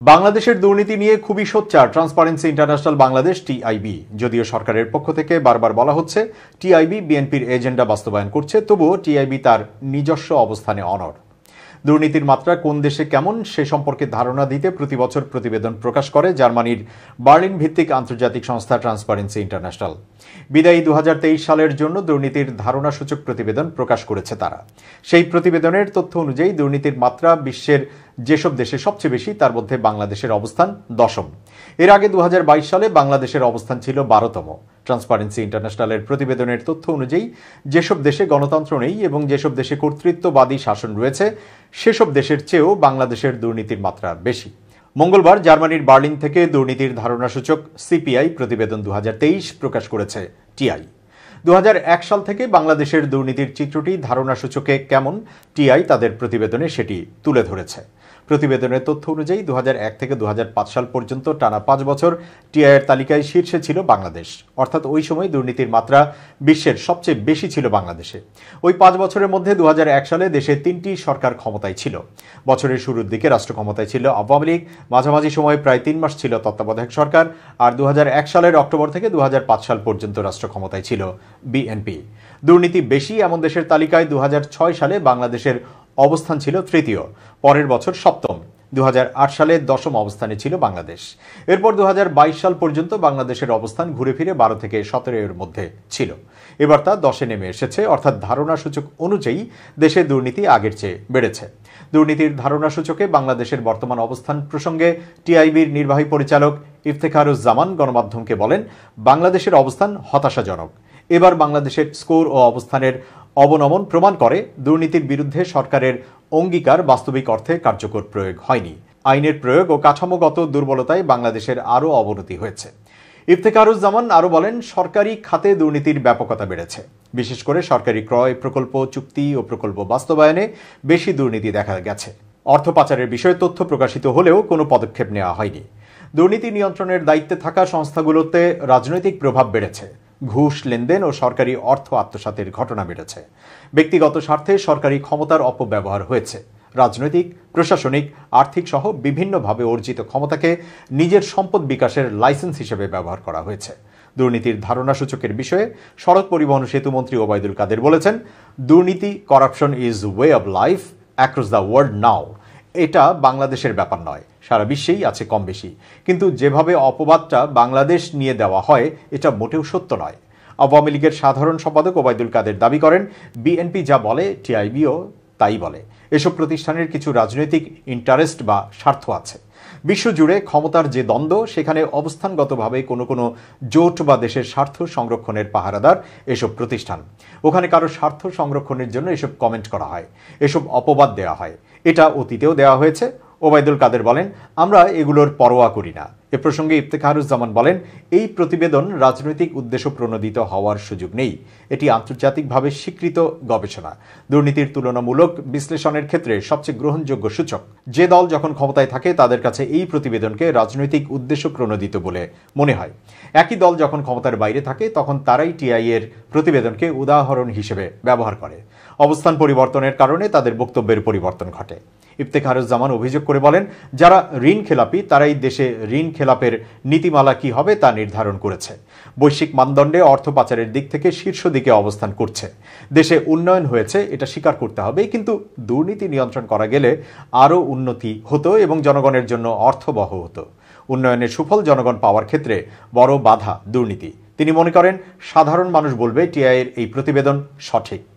বাংলাদেশের দুর্নীতি নিয়ে খুবই সোচ্চার ট্রান্সপারেন্সি ইন্টারন্যাশনাল বাংলাদেশ টিআইবি। যদিও সরকারের পক্ষ থেকে বারবার বলা হচ্ছে টিআইবি বিএনপির এজেন্ডা বাস্তবায়ন করছে, তবুও টিআইবি তার নিজস্ব অবস্থানে অনড়। দুর্নীতির মাত্রা কোন দেশে কেমন সে সম্পর্কে ধারণা দিতে প্রতি বছর প্রতিবেদন প্রকাশ করে জার্মানির বার্লিন ভিত্তিক আন্তর্জাতিক সংস্থা ট্রান্সপারেন্সি ইন্টারন্যাশনাল। বিদায়ী 2023 সালের জন্য দুর্নীতির ধারণাসূচক প্রতিবেদন প্রকাশ করেছে তারা। সেই প্রতিবেদনের তথ্য অনুযায়ী দুর্নীতির মাত্রা বিশ্বের যেসব দেশে সবচেয়ে বেশি তার মধ্যে বাংলাদেশের অবস্থান 10ম। এর আগে 2022 সালে বাংলাদেশের অবস্থান ছিল 12তম। ট্রান্সপারেন্সি ইন্টারন্যাশনালের প্রতিবেদনের তথ্য অনুযায়ী যেসব দেশে গণতন্ত্র নেই এবং যেসব দেশে কর্তৃত্ববাদী শাসন রয়েছে সেসব দেশের চেয়েও বাংলাদেশের দুর্নীতির মাত্রা বেশি। মঙ্গলবার জার্মানির বার্লিন থেকে দুর্নীতির ধারণাসূচক সিপিআই প্রতিবেদন 2023 প্রকাশ করেছে টিআই। 2001 সাল থেকে বাংলাদেশের দুর্নীতির চিত্রটি ধারণাসূচকে কেমন টিআই তাদের প্রতিবেদনে সেটি তুলে ধরেছে। প্রতিবেদনের তথ্য অনুযায়ী 2001 থেকে 2005 সাল পর্যন্ত টানা 5 বছর টিআইয়ের তালিকায় শীর্ষে ছিল বাংলাদেশ। অর্থাৎ ওই সময় দুর্নীতির মাত্রা বিশ্বের সবচেয়ে বেশি ছিল বাংলাদেশে। ওই 5 বছরের মধ্যে 2001 সালে দেশে 3টি সরকার ক্ষমতায় ছিল। বছরের শুরুর দিকে রাষ্ট্র ক্ষমতায় ছিল আওয়ামী লীগ, মাঝামাঝি সময়ে প্রায় 3 মাস ছিল তত্ত্বাবধায়ক সরকার, আর 2001 সালের অক্টোবর থেকে 2005 সাল পর্যন্ত রাষ্ট্র ক্ষমতায় ছিল বিএনপি। দুর্নীতি বেশি এমন দেশের তালিকায় 2006 সালে বাংলাদেশের অবস্থান ছিল 3য়, পরের বছর 7ম। 2008 সালে 10ম অবস্থানে ছিল বাংলাদেশ। এরপর 2022 সাল পর্যন্ত বাংলাদেশের অবস্থান ঘুরে ফিরে 12 থেকে 17 এর মধ্যে ছিল। এবার তা 10-এ নেমে এসেছে, অর্থাৎ ধারণাসূচক অনুযায়ী দেশে দুর্নীতি আগের চেয়ে বেড়েছে। দুর্নীতির ধারণাসূচকে বাংলাদেশের বর্তমান অবস্থান প্রসঙ্গে টিআইবির নির্বাহী পরিচালক ইফতেখারুজ্জামান গণমাধ্যমকে বলেন, বাংলাদেশের অবস্থান হতাশাজনক। এবার বাংলাদেশের স্কোর ও অবস্থানের অবনমন প্রমাণ করে দুর্নীতির বিরুদ্ধে সরকারের অঙ্গীকার বাস্তবিক অর্থে কার্যকর প্রয়োগ হয়নি। আইনের প্রয়োগ ও কাঠামোগত দুর্বলতায় বাংলাদেশের আরও অবনতি হয়েছে। ইফতেখারুজ্জামান আরও বলেন, সরকারি খাতে দুর্নীতির ব্যাপকতা বেড়েছে। বিশেষ করে সরকারি ক্রয়, প্রকল্প, চুক্তি ও প্রকল্প বাস্তবায়নে বেশি দুর্নীতি দেখা গেছে। অর্থ পাচারের বিষয়ে তথ্য প্রকাশিত হলেও কোনো পদক্ষেপ নেওয়া হয়নি। দুর্নীতি নিয়ন্ত্রণের দায়িত্বে থাকা সংস্থাগুলোতে রাজনৈতিক প্রভাব বেড়েছে। ঘুষ লেনদেন ও সরকারি অর্থ আত্মসাতের ঘটনা বেড়েছে। ব্যক্তিগত স্বার্থে সরকারি ক্ষমতার অপব্যবহার হয়েছে। রাজনৈতিক, প্রশাসনিক, আর্থিক সহ বিভিন্নভাবে অর্জিত ক্ষমতাকে নিজের সম্পদ বিকাশের লাইসেন্স হিসেবে ব্যবহার করা হয়েছে। দুর্নীতির ধারণাসূচকের বিষয়ে সড়ক পরিবহন সেতুমন্ত্রী ওবায়দুল কাদের বলেছেন, দুর্নীতি, corruption is way of life across the world now. এটা বাংলাদেশের ব্যাপার নয়, সারা বিশ্বেই আছে কম বেশি। কিন্তু যেভাবে অপবাদটা বাংলাদেশ নিয়ে দেওয়া হয় এটা মোটেও সত্য নয়। আওয়ামী লীগের সাধারণ সম্পাদক ওবায়দুল কাদের দাবি করেন, বিএনপি যা বলে টিআইবিও তাই বলে। এসব প্রতিষ্ঠানের কিছু রাজনৈতিক ইন্টারেস্ট বা স্বার্থ আছে। বিশ্বজুড়ে ক্ষমতার যে দ্বন্দ্ব, সেখানে অবস্থানগতভাবে কোনো কোনো জোট বা দেশের স্বার্থ সংরক্ষণের পাহারাদার এসব প্রতিষ্ঠান। ওখানে কারো স্বার্থ সংরক্ষণের জন্য এসব কমেন্ট করা হয়, এসব অপবাদ দেওয়া হয়। এটা অতীতেও দেওয়া হয়েছে। ওবায়দুল কাদের বলেন, আমরা এগুলোর পরোয়া করি না। এ প্রসঙ্গে ইফতেখারুজ্জামান বলেন, এই প্রতিবেদন রাজনৈতিক উদ্দেশ্য প্রণোদিত হওয়ার সুযোগ নেই। এটি আন্তর্জাতিকভাবে স্বীকৃত গবেষণা। দুর্নীতির তুলনামূলক বিশ্লেষণের ক্ষেত্রে সবচেয়ে গ্রহণযোগ্য সূচক। যে দল যখন ক্ষমতায় থাকে তাদের কাছে এই প্রতিবেদনকে রাজনৈতিক উদ্দেশ্য প্রণোদিত বলে মনে হয়। একই দল যখন ক্ষমতার বাইরে থাকে তখন তারাই টিআই এর প্রতিবেদনকে উদাহরণ হিসেবে ব্যবহার করে। অবস্থান পরিবর্তনের কারণে তাদের বক্তব্যের পরিবর্তন ঘটে। ইফতেখারুজ্জামান অভিযোগ করে বলেন, যারা ঋণ খেলাপি তারাই দেশে ঋণ খেলাপের নীতিমালা কি হবে তা নির্ধারণ করেছে। বৈশ্বিক মানদণ্ডে অর্থ পাচারের দিক থেকে শীর্ষ দিকে অবস্থান করছে। দেশে উন্নয়ন হয়েছে, এটা স্বীকার করতে হবে, কিন্তু দুর্নীতি নিয়ন্ত্রণ করা গেলে আরও উন্নতি হতো এবং জনগণের জন্য অর্থবহ হতো। উন্নয়নের সুফল জনগণ পাওয়ার ক্ষেত্রে বড় বাধা দুর্নীতি। তিনি মনে করেন, সাধারণ মানুষ বলবে টিআইয়ের এই প্রতিবেদন সঠিক।